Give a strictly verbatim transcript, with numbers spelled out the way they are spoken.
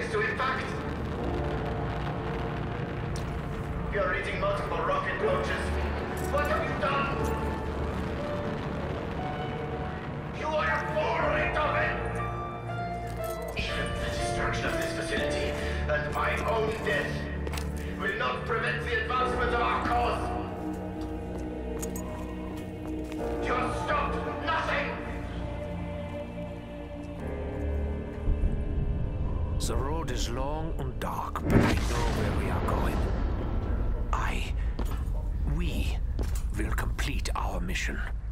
ways to impact. You're eating multiple rocket launches. What have you done? You are a fool, of it! Even the destruction of this facility and my own death will not prevent the advancement of our cause. You have stopped nothing! The road is long and dark, but I know where we are going. I... We will complete our mission.